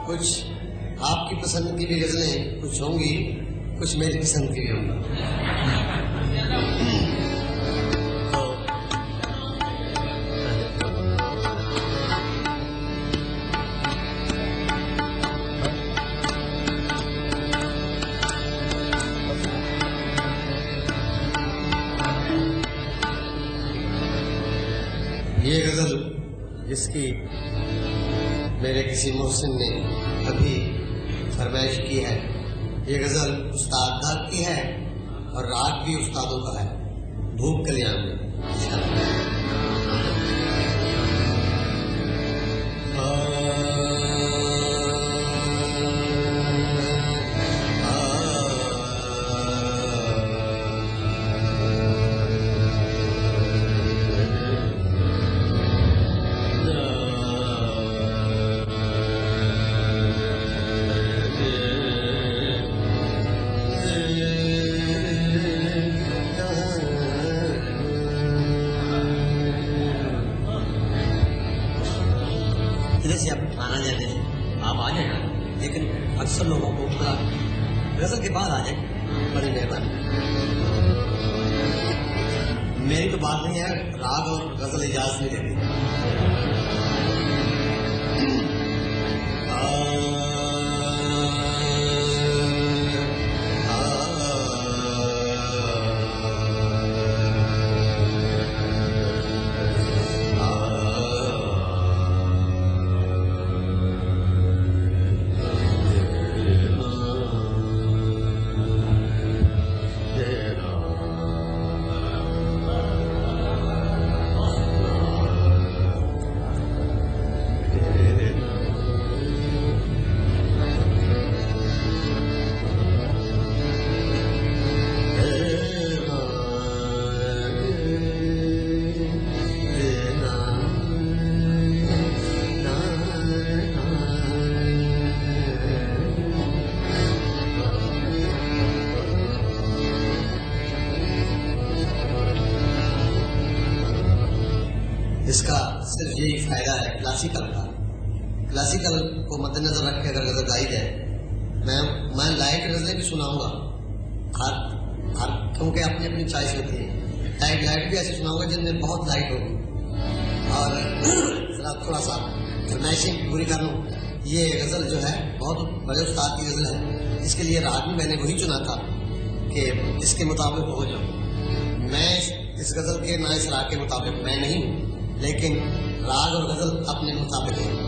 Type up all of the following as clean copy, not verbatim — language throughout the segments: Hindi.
कुछ आपकी पसंद की भी गजलें कुछ होंगी, कुछ मेरी पसंद की भी होंगी। ये गजल जिसकी मेरे किसी मोहसिन ने अभी फरमाइश की है, ये गजल उस्ताद दाग की है और राग भी उस्तादों का है, भूख कल्याण में। जैसे आप खाना जाते हैं, आप आ जाए, लेकिन अक्सर लोगों को गजल के बाद आ जाए, बड़ी मेहरबानी। मेरी तो बात नहीं है, राग और गजल इजाजत नहीं देती। इसका सिर्फ यही फायदा है क्लासिकल का। क्लासिकल को मद्देनजर रख के अगर गजल गाई जाए, मैं लाइट गजलें भी सुनाऊंगा, हर क्योंकि अपनी अपनी चॉइस होती है। लाइट भी ऐसे सुनाऊंगा जिनमें बहुत लाइट होगी और जरा थोड़ा सा फरमाइशिंग पूरी कर लूँ। ये गजल जो है बहुत बड़े उस्ताद की गजल है, इसके लिए राग भी मैंने वही चुना था कि इसके मुताबिक हो जाओ। मैं इस गजल के ना इस राग के मुताबिक मैं नहीं हूँ, लेकिन राग और गजल अपने मुताबिक है।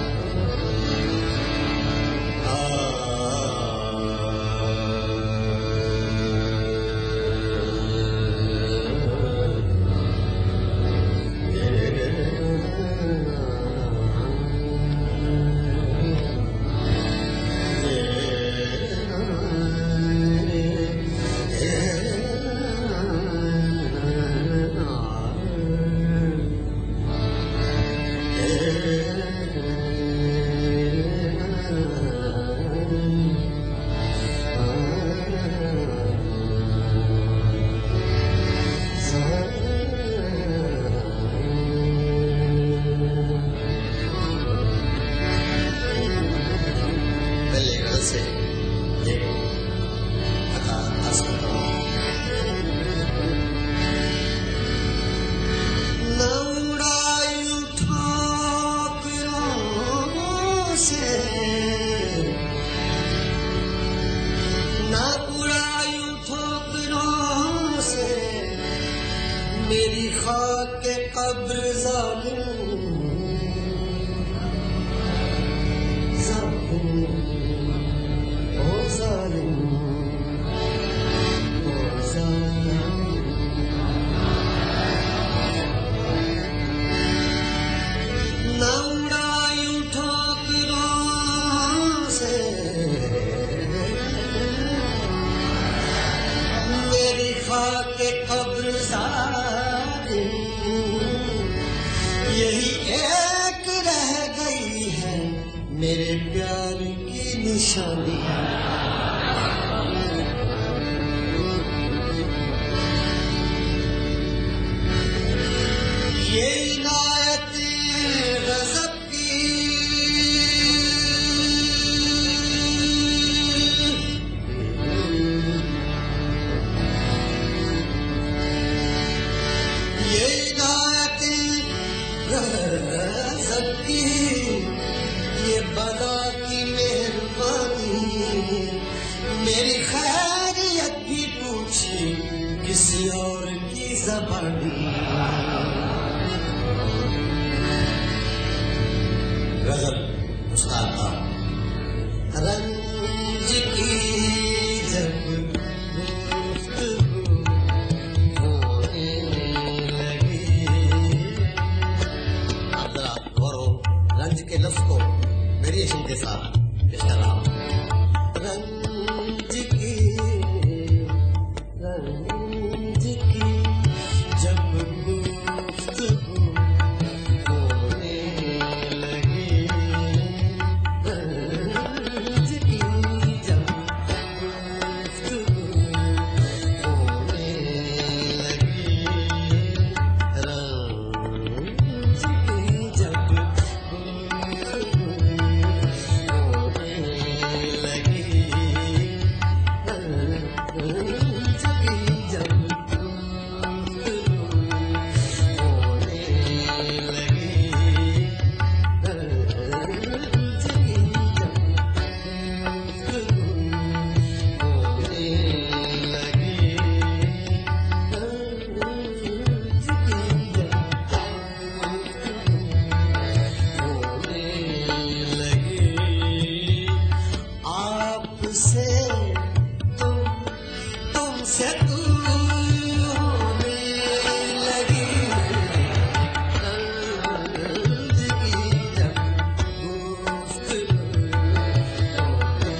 मेरी खाक कब्र यही एक रह गई है मेरे प्यार की निशानी। ये इनायत गज़ब की कभी गजल उस्ताद का रंज की जब गुफ्तगू होने लगी। आप जरा गौर हो रंज के लफ्ज को वेरिएशन के साथ पेश कर रहा हूं। रंज की जब गुफ्तगू होने लगी। रंज की जब गुफ्तगू होने लगी। रंज की जब गुफ्तगू होने लगी। रंज की जब आपसे तुमसे तू होने लगी। रंज की जब गुफ्तगू होने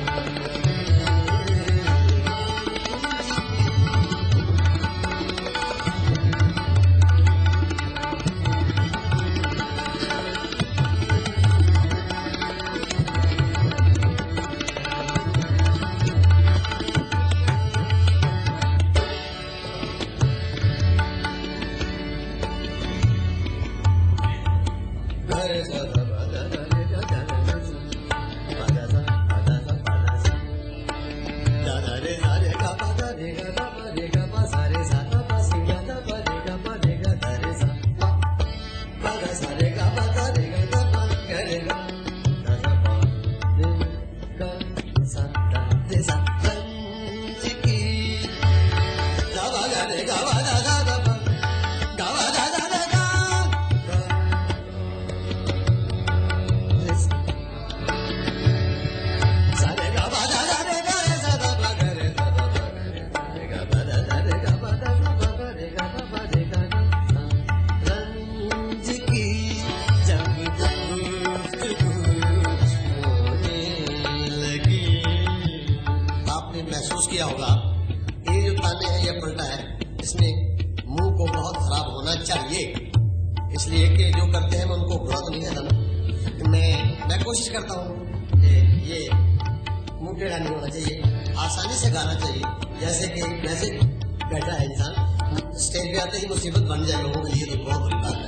महसूस किया होगा ये जो ताने हैं, ये पलटा है, इसमें मुंह को बहुत खराब होना चाहिए। इसलिए कि जो करते हैं मैं उनको बुरा तो नहीं कहता ना। मैं कोशिश करता हूँ कि ये मुंह टेढ़ा नहीं होना चाहिए, आसानी से गाना चाहिए। जैसे कि वैसे बैठा है इंसान, स्टेज पे आते ही मुसीबत बन जाए लोगों के लिए, तो बहुत बुरी बात है।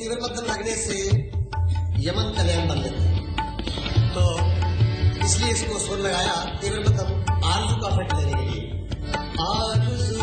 तीव्र मध्यम लगने से यमन कल्याण बन लेता है, तो इसलिए इसको स्वर लगाया तीव्र मध्यम आरजू का फिट लेने के लिए। आरजू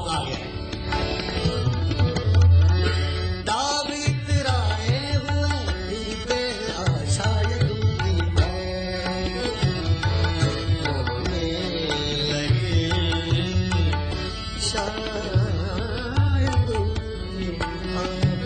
मौका आ गया। दाग इतराए हुए बेआशाए होने लगे शायद